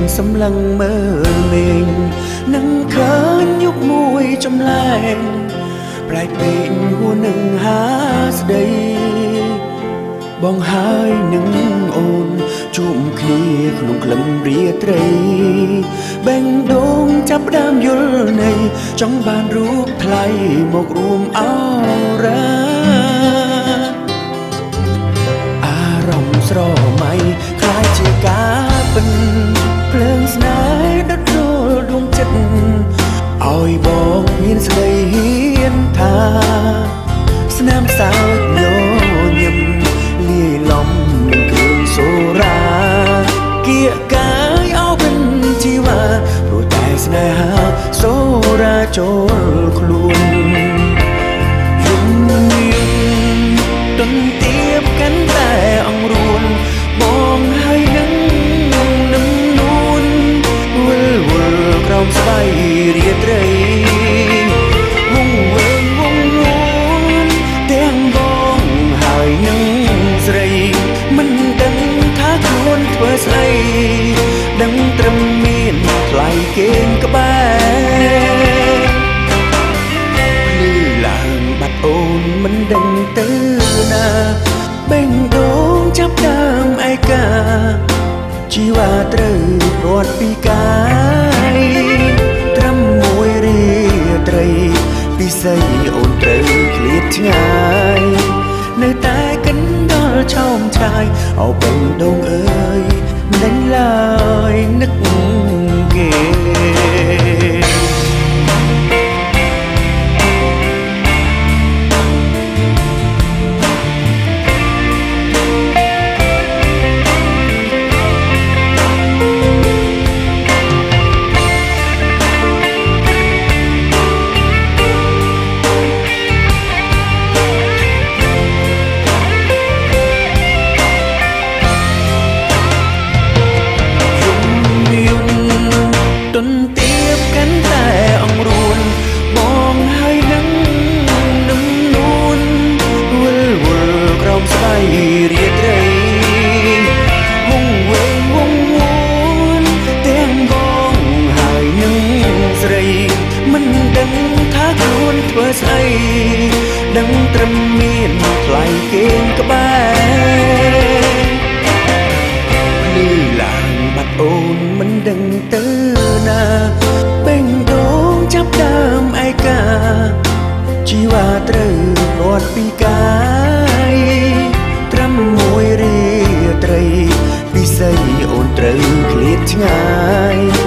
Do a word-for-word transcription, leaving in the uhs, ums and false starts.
សម្លឹងមើលមេងនឹងឃើញយុគមួយចម្លែងប្រែកពេកហួរនឹងហាស្ដីបងហើយនឹងអូនជួបគ្នាក្នុងក្លឹមរាត្រីបែងដងចាប់ដើមយល់នៃចង់បានរូបថ្លៃមករួមអរ៉ាអារម្មណ៍ស្រមៃคล้ายជាការពិនភ្លើងស្នេហ៍ដុតរលដួងចិត្តឲ្យបងមានស្ដីហ៊ានថាស្នាមសើចញញឹមលាយឡំនឹងគ្រឿងសូរ៉ាគៀកកាយអោបិនជីវ៉ាព្រោះតែស្នេហាសូរ៉ាចូលខ្លួនយំយំទន្ទាបកាន់តែអង្រួនបងហើយនឹងនឹងនួនវិលវល់ក្រោមស្បៃរាត្រីវងវែងវងនួនទាំងបងហើយនឹងស្រីមិនដឹងថាខ្លួនធ្វើស្អីដឹងត្រឹមមានថ្លៃគេងក្បែរភ្លឺឡើងបាត់អូនមិនដឹងទៅណាបេងដូងចាប់ដើមឯកាជីវ៉ាត្រូវព្រាត់ពីកាយត្រឹមមួយរាត្រីពិសីអូនត្រូវឃ្លាតឆ្ងាយនៅតែកិនដល់ឆោមឆាយអោបេងដូងអើយមិនដឹងឡើយនឹកគេទន្ទាបកាន់តែអង្រួនបងហើយនឹងនឹងនួនវិលវល់ក្រោមស្បៃរាត្រីវងវែងវងវួនទាំងបងហើយនឹងស្រីមិនដឹងថាខ្លួនធ្វើស្អីដឹងត្រឹមមានថ្លៃគេងក្បែរភ្លឺឡើងបាត់អូនមិនដឹងទៅណាបេងដូងចាប់ដើមឯកាជីវ៉ាត្រូវព្រាត់ពីកាយត្រឹមមួយរាត្រីពិសីអូនត្រូវឃ្លាតឆ្ងាយ